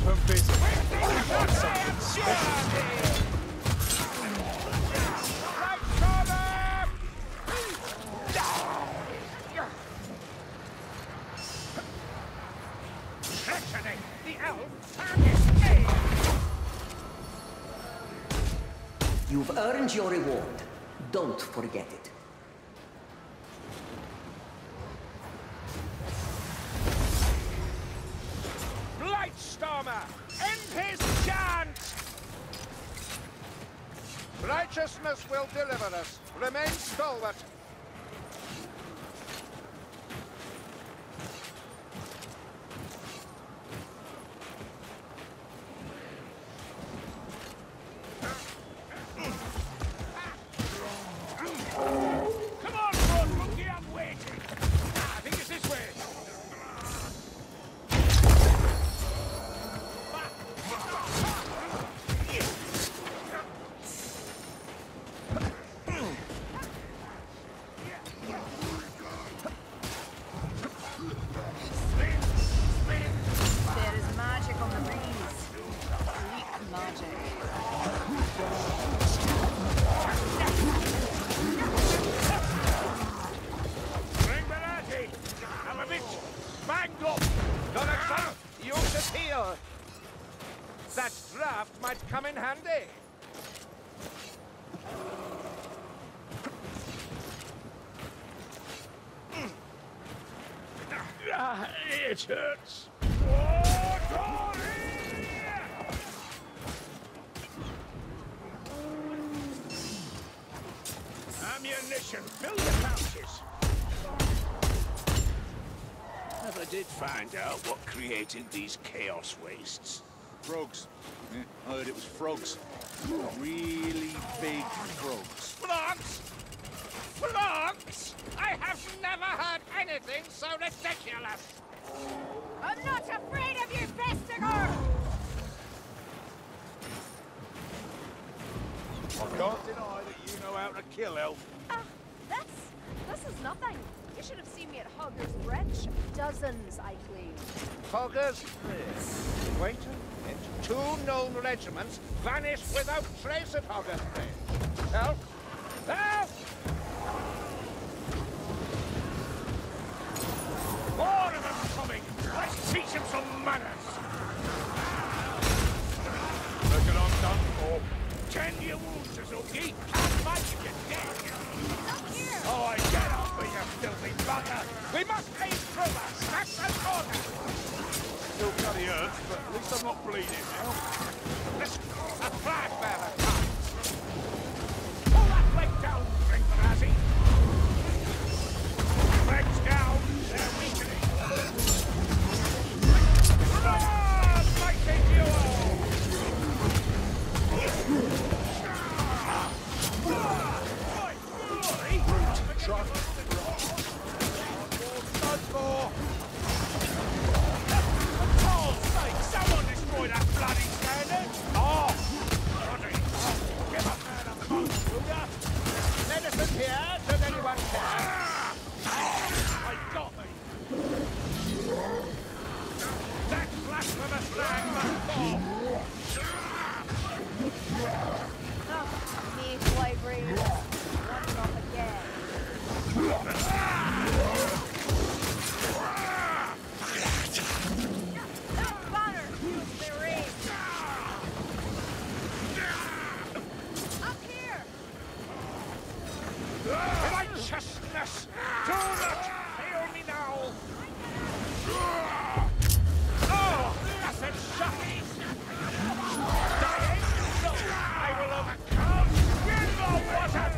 Keep 'em busy. We've got something special. The elf target A. You've earned your reward. Don't forget it. Blightstormer! End his chant! Righteousness will deliver us. Remain stalwart. Come on, Broad Monkey, I'm waiting. I think it's this way. There is magic on the breeze. Bleak magic. Bring Berardi! I'm a bit banged up. Donaldson, use the peel. That draft might come in handy. It hurts. Ammunition, fill your pouches. Never did find out what created these chaos wastes. Frogs. Yeah, I heard it was frogs. Really big frogs. Frogs? Frogs? I have never heard anything so ridiculous. I'm not afraid of you, Vestiger! I can't deny that you know how to kill elf. This is nothing. You should have seen me at Hogger's Wrench. Dozens, I claim. Hoggers? Wait a minute. 2 known regiments vanished without trace at Hoggers Bridge. Help! Help! More of them coming! Let's teach them some manners! Reckon I'm done for. Tend your wounds, Suzuki. Can't fight if you're dead. Up here! Oh, I get off with you filthy bugger! We must aim through us! That's the order! Still bloody hurts, but at least I'm not bleeding now. Listen, a flag bearer comes! Pull that leg down, Ringbarazzi! Legs down, they're weakening! Ah, mighty duo! Someone destroy that bloody standard! Oh! Roddy! Give up man a month, will ya? Medicine here, should anyone care? I got me! That blasphemous flag must fall! Oh, me fly breeze. Once off again. Banner, use the race. Up here. Righteousness! Do not fail me now! Oh, that's a shocking! Dying? No, I will overcome! Give the water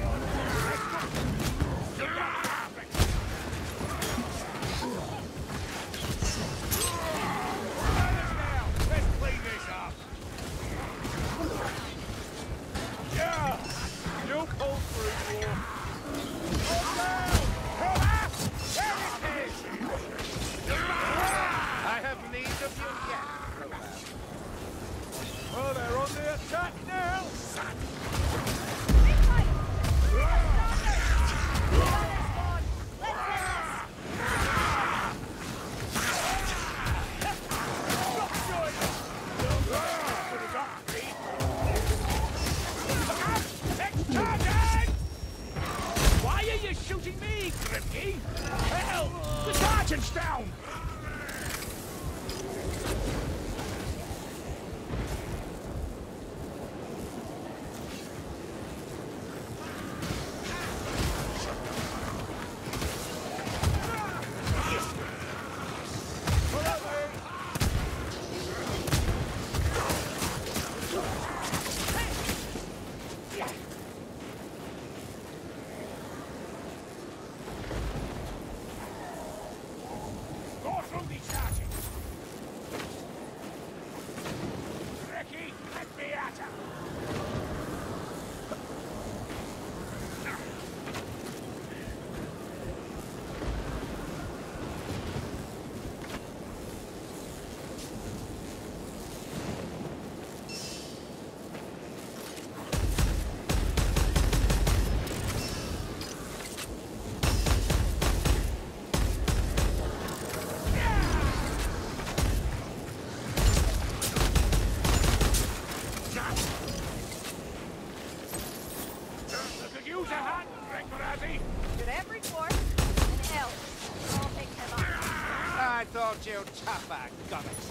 tougher, goddess.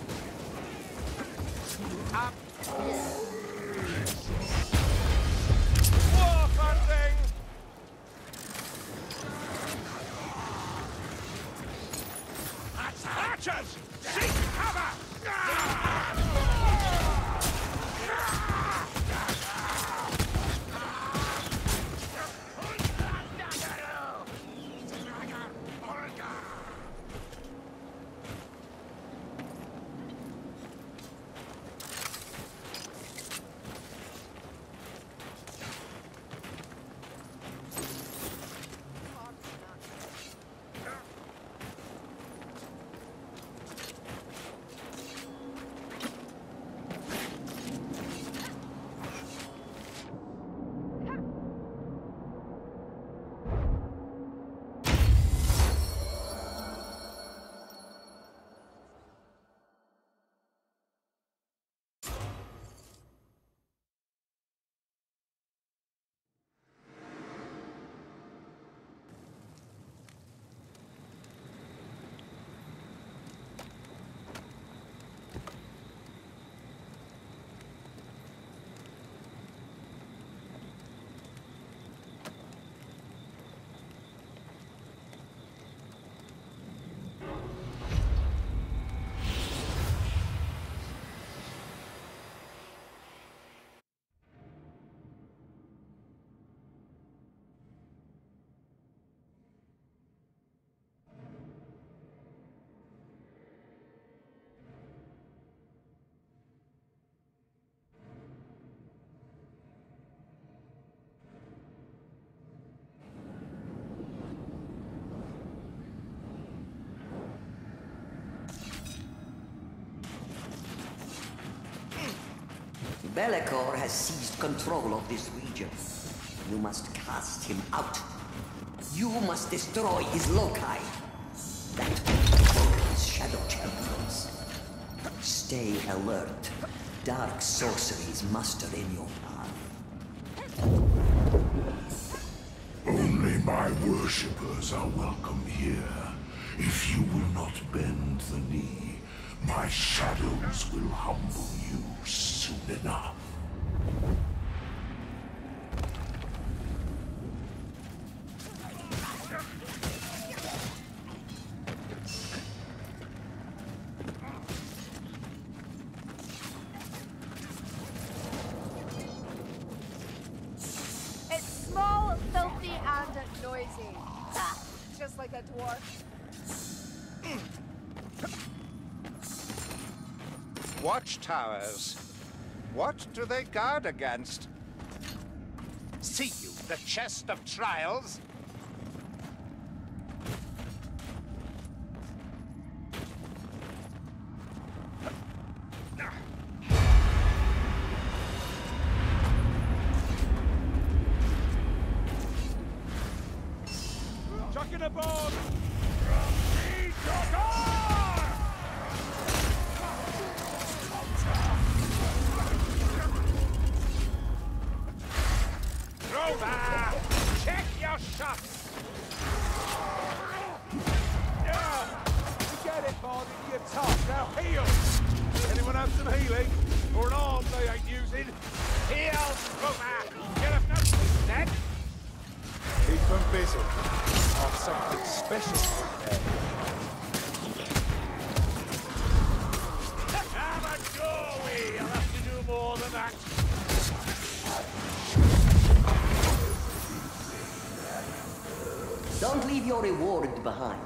Up. War funding! Archers! Seek cover! Be'lakor has seized control of this region. You must cast him out. You must destroy his loci. That will conquer his shadow champions. Stay alert. Dark sorcery is mustered in your path. Only my worshippers are welcome here. If you will not bend the knee, my shadows will humble you soon enough. It's small, filthy, and noisy. Just like a dwarf. Watchtowers. What do they guard against? See you, the chest of trials? Chucking a bomb! Check your shots! Get it, Barney, you're tough. Now heal! Anyone have some healing? Or an arm they ain't using? Heal, Roma! Get up now, dead? Keep them busy. I've something special for them. Have a go, You'll have to do more than that. Don't leave your reward behind.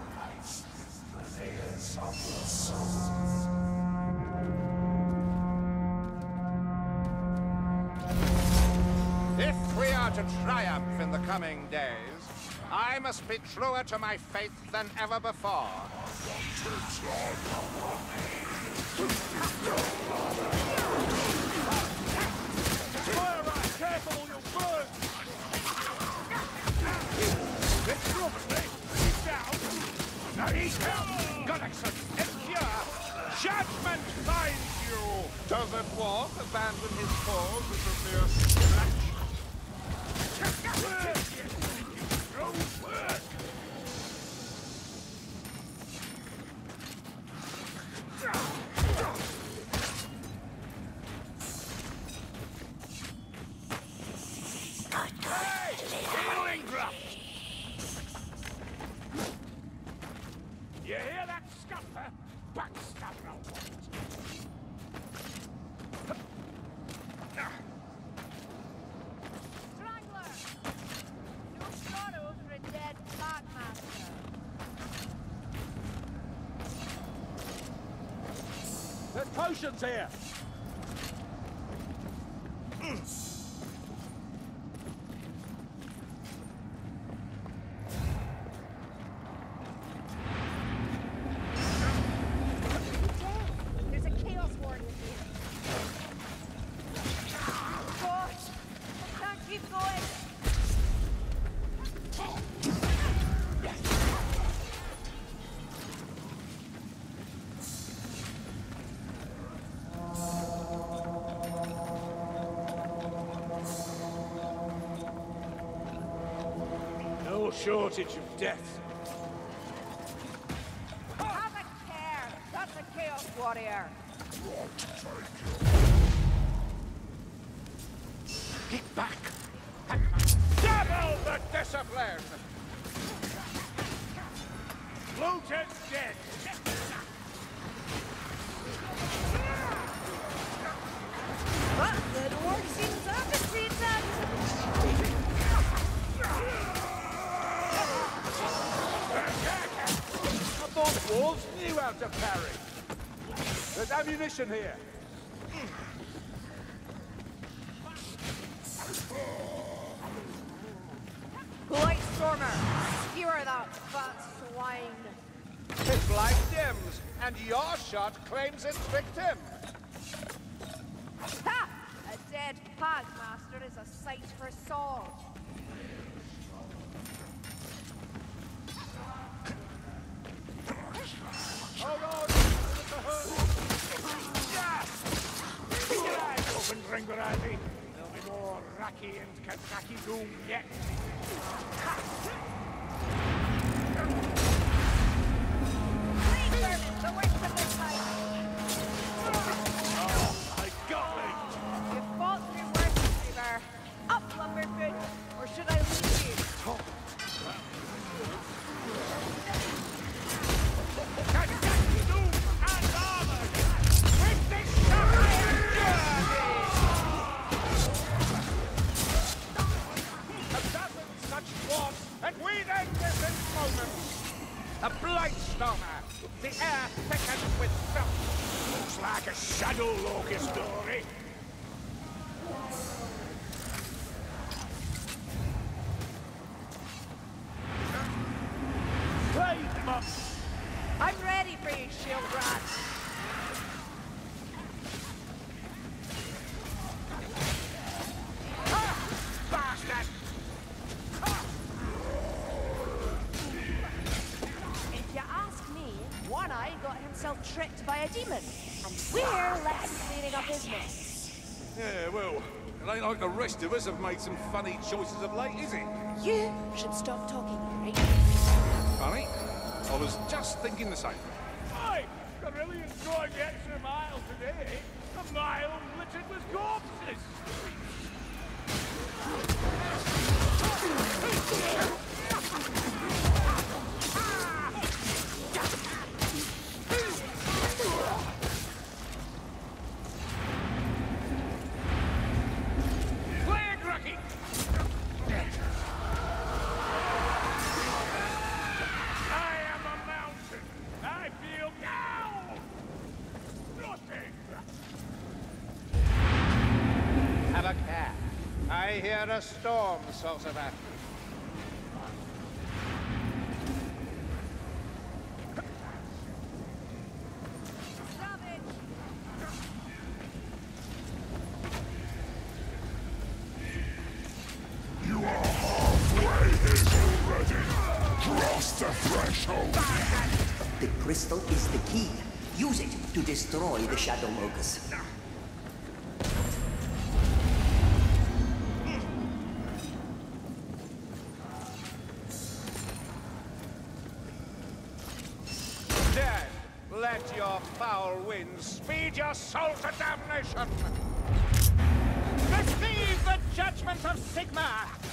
If we are to triumph in the coming days, I must be truer to my faith than ever before. Fire right, careful or you'll burn! Let's go, he's down! Now he's down! Galaxon, impure! Judgment finds you! Does that walk abandon his cause as a mere scratch? There's potions here. There's a chaos warrior here. God, I can't keep going. No shortage of death. Have a care. That's a chaos warrior. Get back! Double the discipline! Luton's dead! But the dwarf seems undefeated. I thought wolves knew how to parry. There's ammunition here. Blight Stormer, skewer that fat swine. His blight dims, and your shot claims its victim. Ha! A dead pag master is a sight for swords. Hold on! With the hood! Keep your eyes open, Ringbarati. There'll be more Raki and Kazaki doom yet. Please, Vermin, the worst of this fight. I got me! You fought through worse, Reaver. Up, Lumberfoot, or should I leave you? Kazaki doom and armor! With this Samurai journey! A dozen such dwarfs, and we then this in moments. A blight stormer, the air thickens with filth. Looks like a shadow locust story. Play them up. I'm ready for you, shield rats. Bastard! If you ask me, One Eye got himself tricked by a demon, and we're left cleaning up his mess. Yeah, well, it ain't like the rest of us have made some funny choices of late, is it? You should stop talking, right? Funny? I was just thinking the same. I really enjoyed the extra mile today. A mile littered with corpses. Flag Rocky! I am a mountain. I feel now nothing. Have a care. I hear a storm, Sorcerer. Savage! You are halfway in already. Cross the threshold. The crystal is the key. Use it to destroy the Shadow Locust. Dead, let your foul winds speed your soul to damnation. Receive the judgment of Sigma.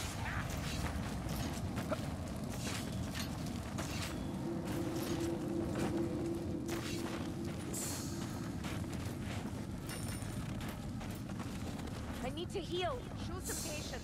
I need to heal. Show some patience.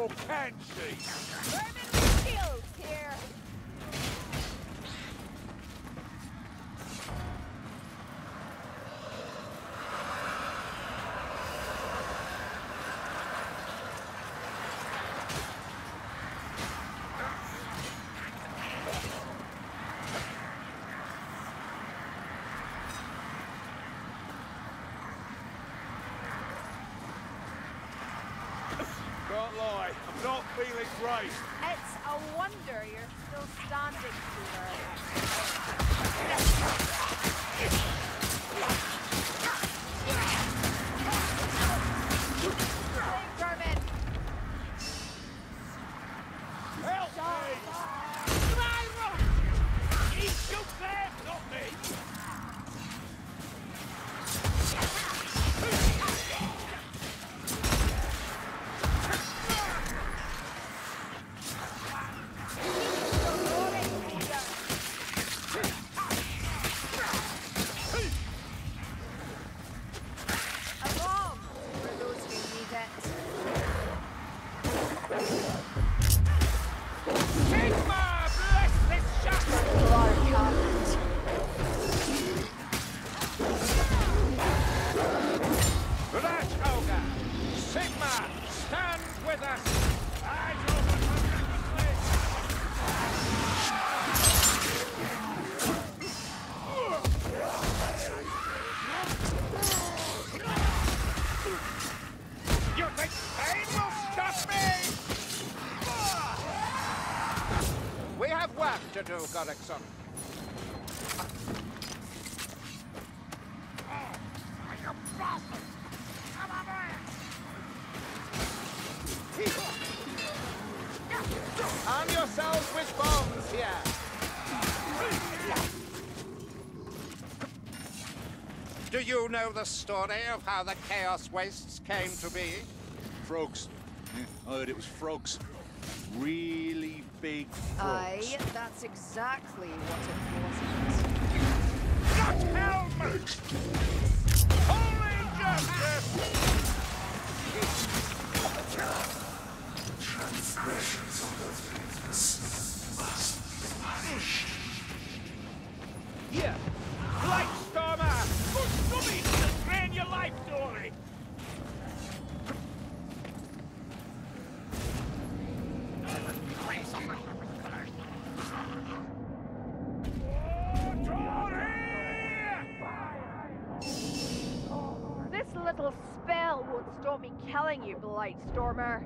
Or can she? Vermin with shields here. Can't lie, I'm not feeling great. It's a wonder you're still standing, Vermin! Help me! He shoot them, not me! A bomb for those who need it. Sigma, bless this shattered Blood cabinet. Rash Ogre! Sigma, stand with us! Eyes open magnificently! You think pain will stop me? We have work to do, Gorickson. Arm yourselves with bombs here. Do you know the story of how the Chaos Wastes came to be? Frogs. Yeah, I heard it was frogs. Really big frogs. Aye, that's exactly what it was. Not helmet! Holy justice! Transgressions of the faithless must be punished. Here! Blightstormer! Good stubby! Drain your life, Dory! This little spell won't stop me killing you, Blightstormer.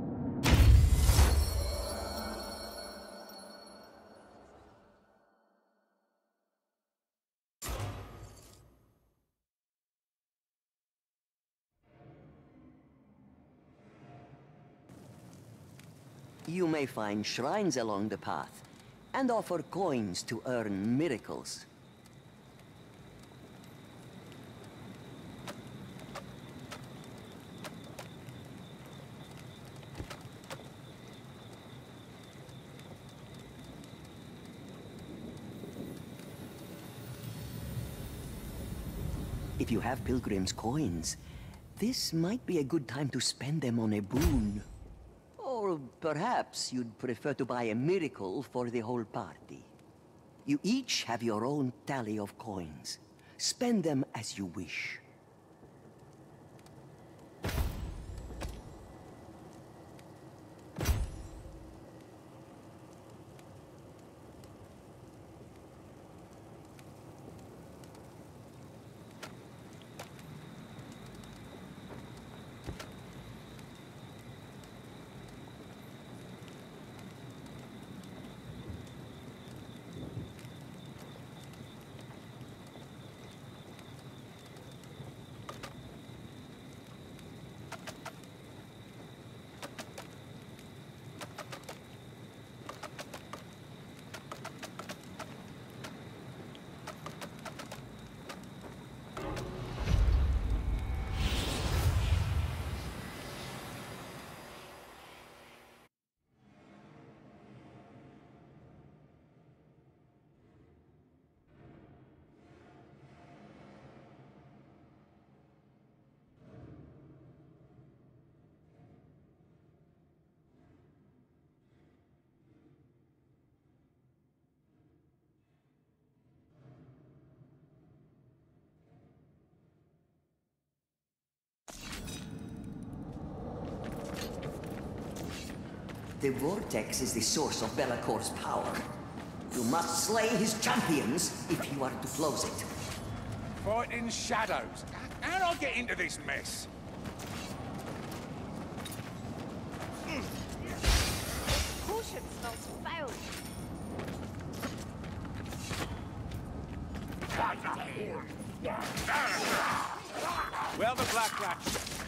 You may find shrines along the path, and offer coins to earn miracles. If you have Pilgrim's coins, this might be a good time to spend them on a boon. Or perhaps you'd prefer to buy a miracle for the whole party. You each have your own tally of coins. Spend them as you wish. The vortex is the source of Be'lakor's power. You must slay his champions if you are to close it. Fighting shadows. How'd I get into this mess? Potion smells foul. Well, the black rat.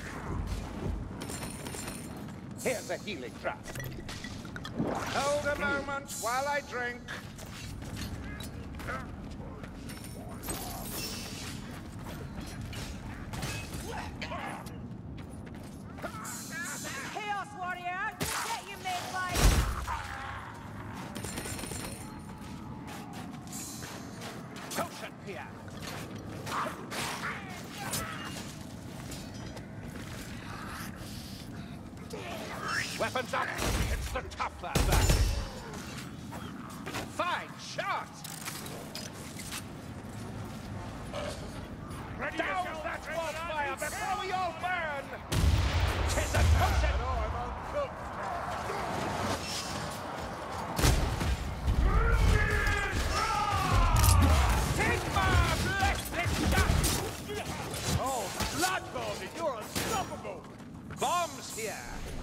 Here's a healing trap. Hold a moment while I drink. Chaos Warrior, get you made by... Potion here. Weapons up. It's the tough lad back. Fine shot. Down that wildfire before we all burn. 'Tis a potion. Oh, I'm uncooked. Sigma, bless this shot. Oh, Bloodborne, you're unstoppable. Bombs here.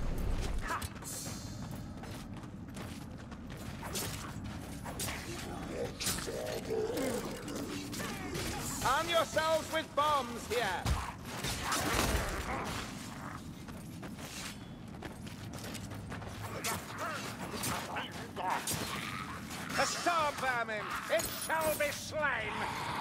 Arm yourselves with bombs here. A storm vermin, it shall be slain.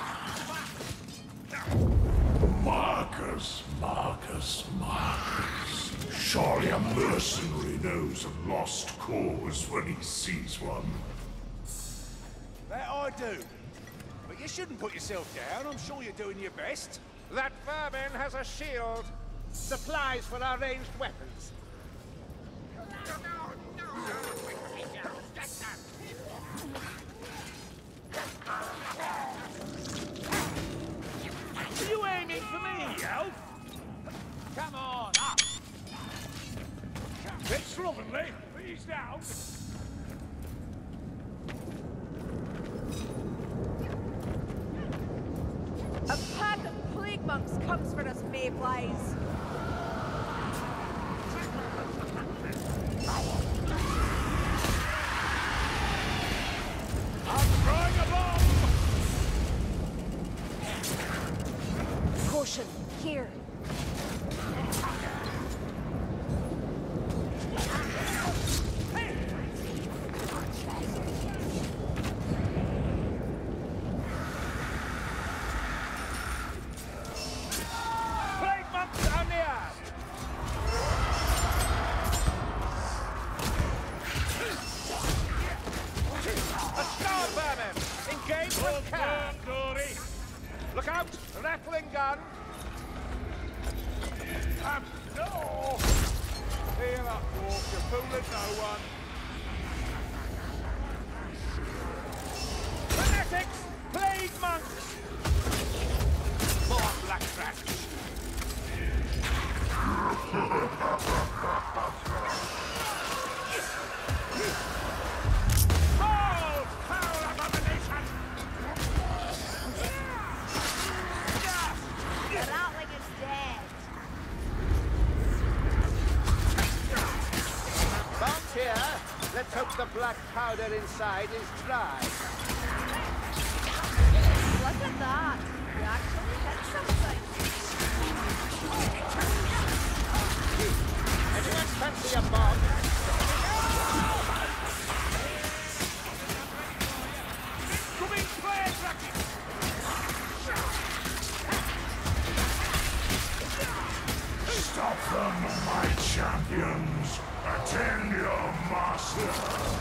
Marcus, Marcus, Marcus. Surely a mercenary knows a lost cause when he sees one. That I do. But you shouldn't put yourself down. I'm sure you're doing your best. That vermin has a shield. Supplies for our ranged weapons. Are you aiming for me, Elf? Come on, up! Bit slovenly. Ease down. A pack of plague monks comes for us, mayflies. I'm throwing a bomb! Potion, here. Plague monks are near! A star vermin! Engage with care! Look out! Rattling gun! No! Here up, dwarf. You're fooling no one. Fanatics! Plague monks! More black rats! Fall, foul abomination! The Ratling is dead. Bombs here. Let's hope the black powder inside is dry. Look at that. We actually hit something. Anyone fancy a bomb? Coming plague racket! Stop them, my champions! Attend your master!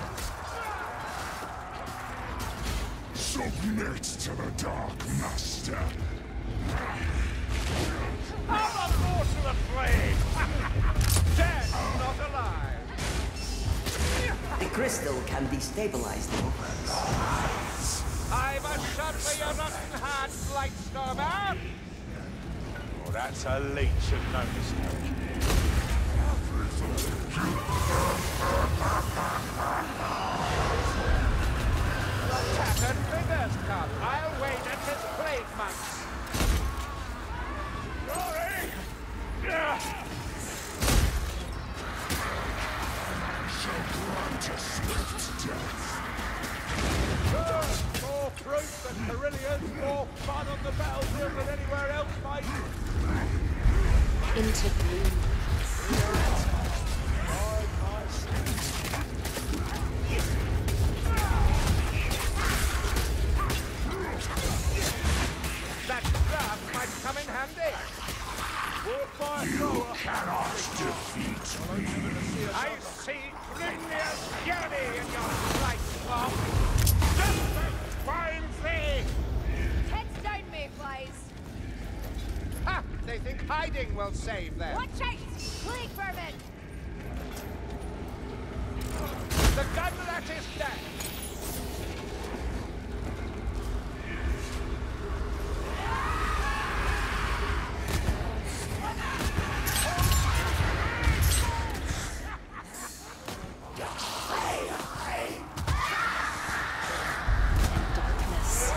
Submit to the Dark Master! I'm a mortal of flame! Dead, not alive! The crystal can destabilize the weapons. I've a shot for your rotten heart, Blightstormer! Oh, that's a leech of no mistake. Tattered figures come. I'll wait at his plague months. Glory! Shall grant a swift death. More proof that Carillions more fun on the battlefield than anywhere else, mate. Into gloom. That draft might come in handy. You cannot defeat me. I see Grimnir's journey in your slight cloth. Just a fine thing! Heads down, mayflies. Ha! They think hiding will save them. Watch out! Plague vermin! The gun rat is dead. Darkness.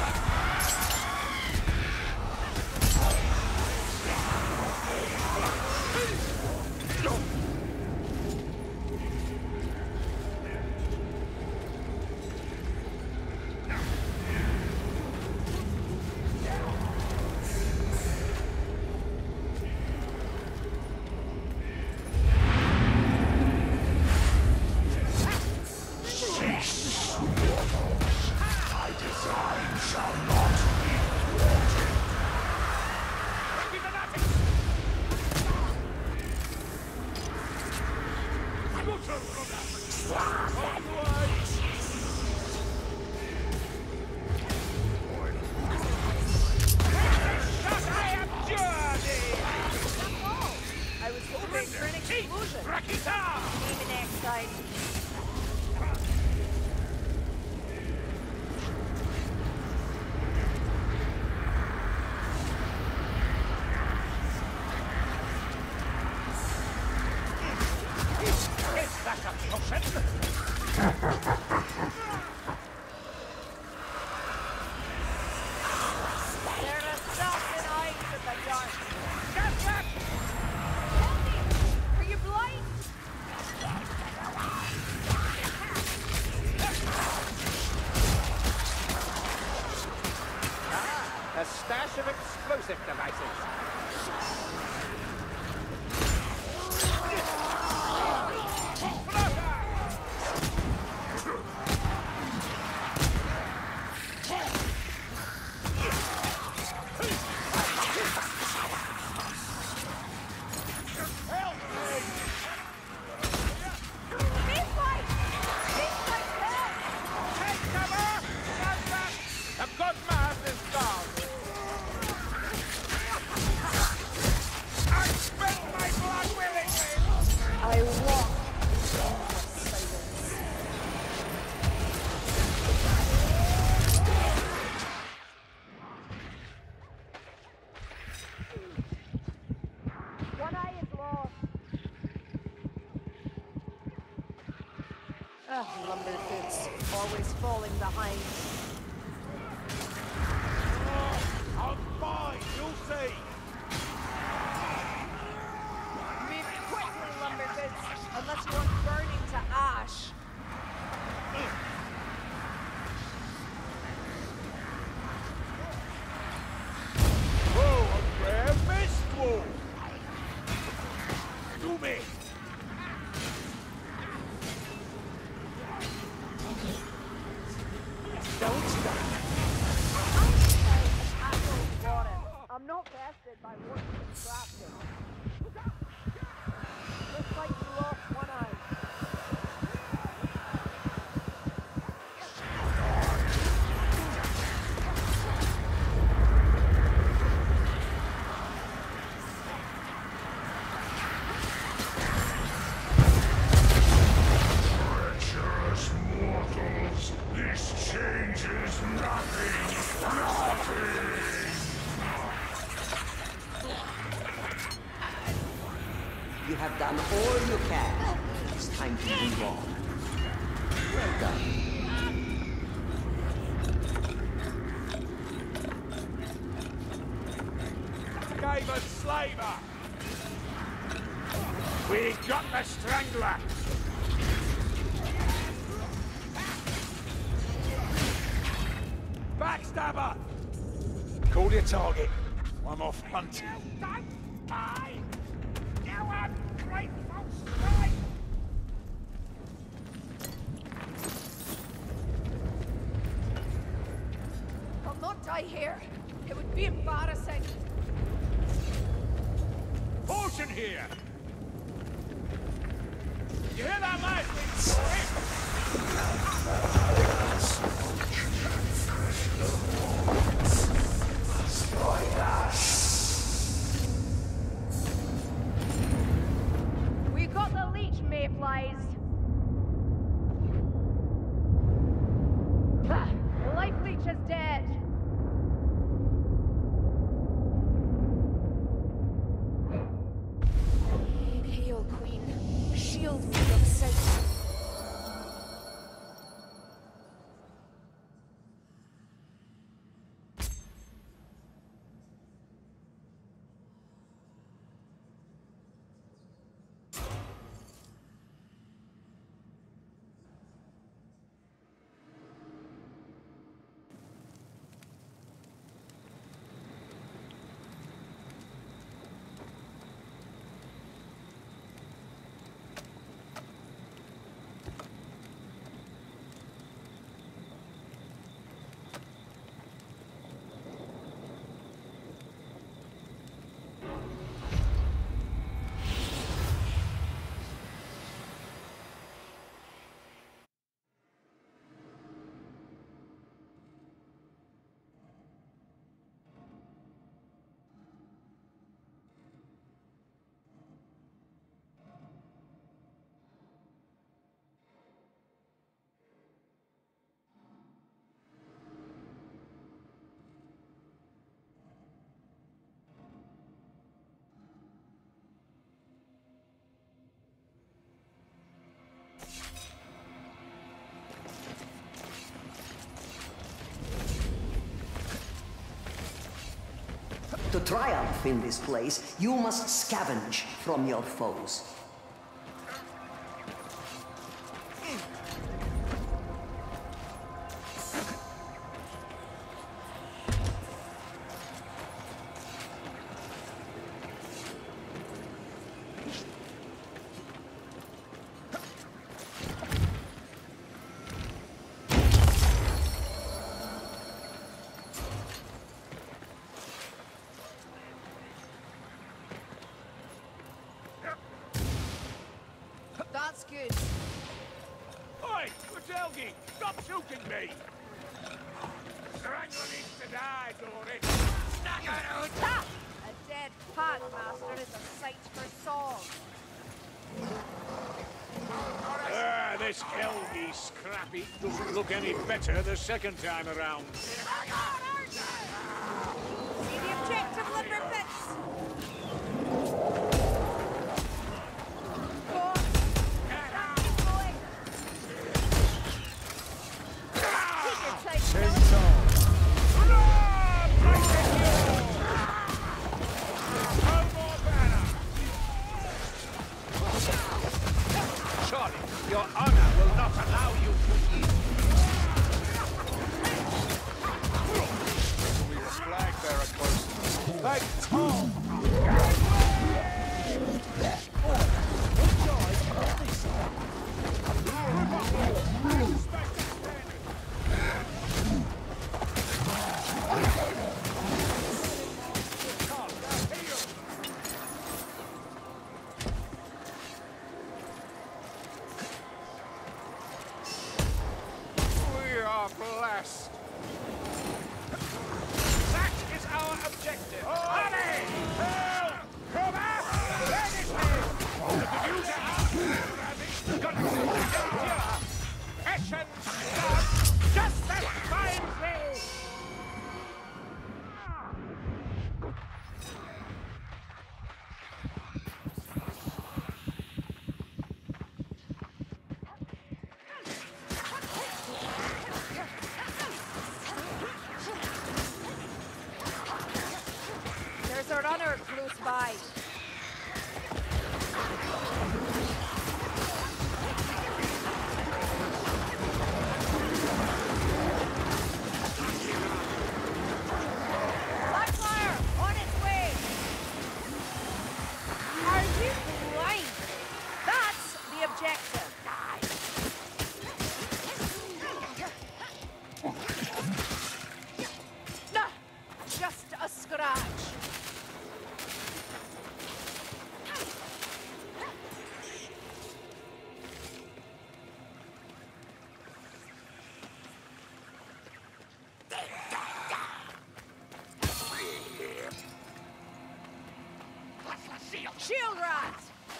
I was hoping for an explosion. Maybe next time. Is that a potion? There's a something eyes in the dark. Get back! Help me! Are you blind? A stash of explosive devices. Mayfly! Mayfly, help! Take cover! Stand back! The good man is gone. I spent my blood willingly! I walk in silence. One eye is lost. Ugh, lumberfoots, always falling behind. I'm fine, you'll see. Move quickly, lumberfoots, unless you want burning to ash. Whoa, a rare mist wolf. Do me. I'm not vested. You have done all you can. It's time to move on. Well done. Gaven slaver! We got the strangler! Backstabber! Call your target. I'm off hunting. Don't die! You ungrateful swine! I'll not die here. It would be embarrassing. Portion here! You hear that, lad? We got the leech, mayflies. Ah, the life leech is dead. Hail, Queen. Shield me from sight. To triumph in this place, you must scavenge from your foes. That's good. Oi, Kutelgi, stop shooting me! Strangler needs to die, Dory. Ha! A dead pad master is a sight for song. Ah, this Helgi scrappy doesn't look any better the second time around. See the objective, Limberfits! Go on. Keep going. Take your time, Phil. Charlie, your honor will not allow you to yield. Shield rat!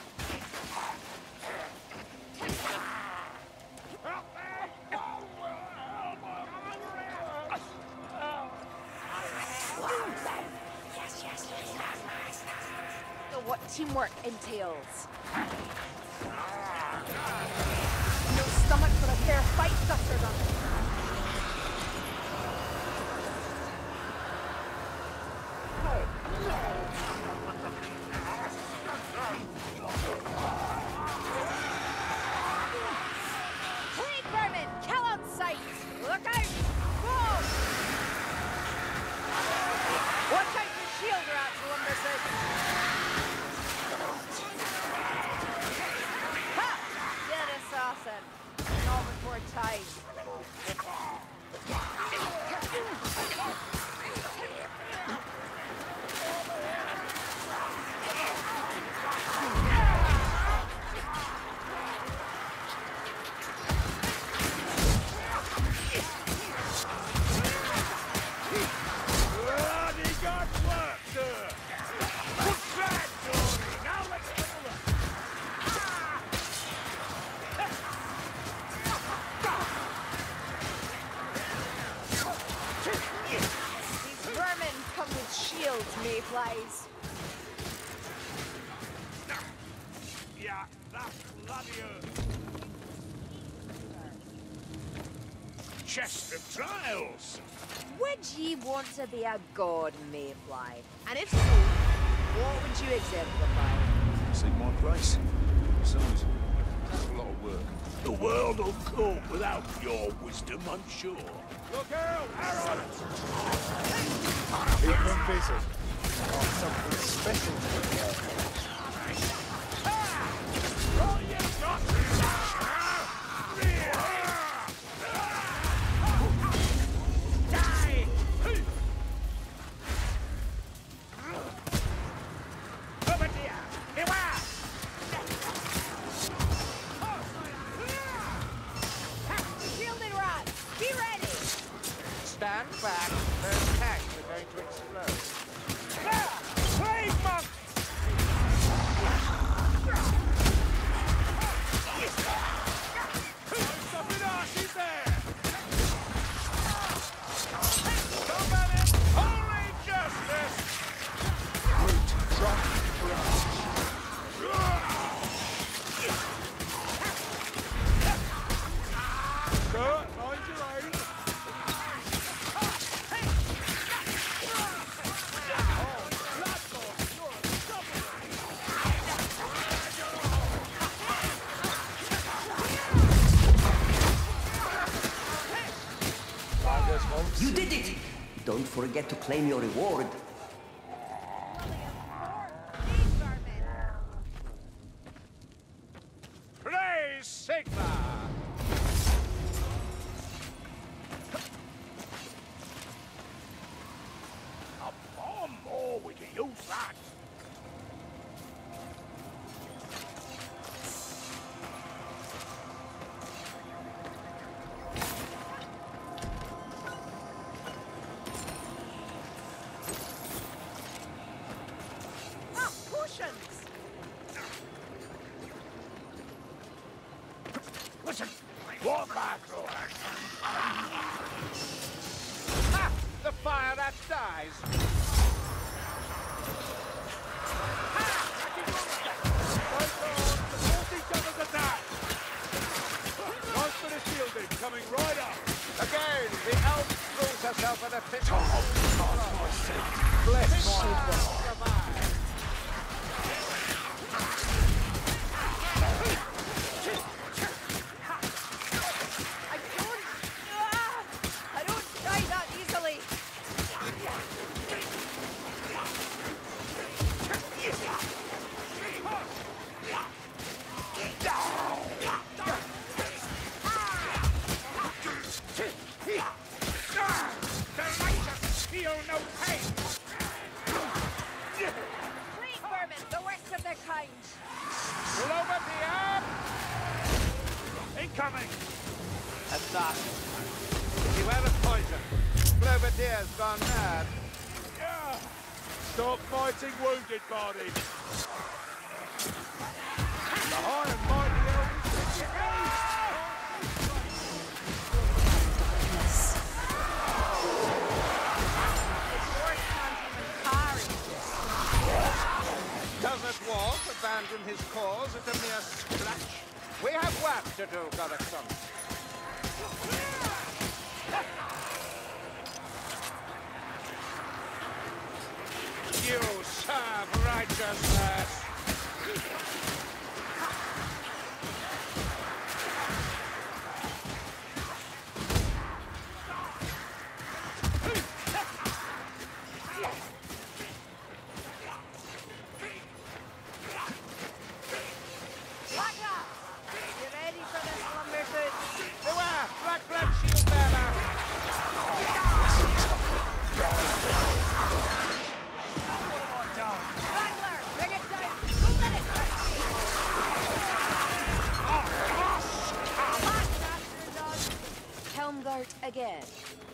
Know what teamwork entails. No stomach for a pair of fight duffers on it. Plague vermin, kill on sight! Look out! Whoa! Watch out for shield rats, Lumberson! Ha! Dead assassin! Not before time. Bloody God's work, sir! What's that, Dory? Now let's kill them! These vermin come with shields, mayflies. Yeah, that's bloody earth. Chest of trials! Would ye want to be a god, mayfly? And if so, what would you exemplify? See my place? Besides, that's a lot of work. The world will cope without your wisdom, I'm sure. Look out! Aaron! Here come Basil. Oh, something special to Oh, you got me! Die! Over here! Here we are! Shielded rats, be ready! Stand back. Those tanks are going to explode. There! Plague monk! Something else is there! Somebody! Holy justice! Good, mind your lane. You did it! Don't forget to claim your reward. These vermin! Praise Sigma! A bomb! Oh, we can use that! Ah, potions! Listen! War battle! Ha! The fire that dies! Ha! Support each other's attack! One for the shielding, coming right up! Again, the elf throws herself in a pit. Bless my survive! I don't die that easily! Feel no pain! Plague vermin, the worst of their kind! Cloverdale! Incoming! At last. Beware of poison. Cloverdere's gone mad. Stop fighting wounded, Barney. dwarf abandon his cause at a mere splash? We have work to do, Gullickson. You serve righteousness! Beware! Black blood shield bearer! Wrangler, bring it down! Move it! Helmgart again.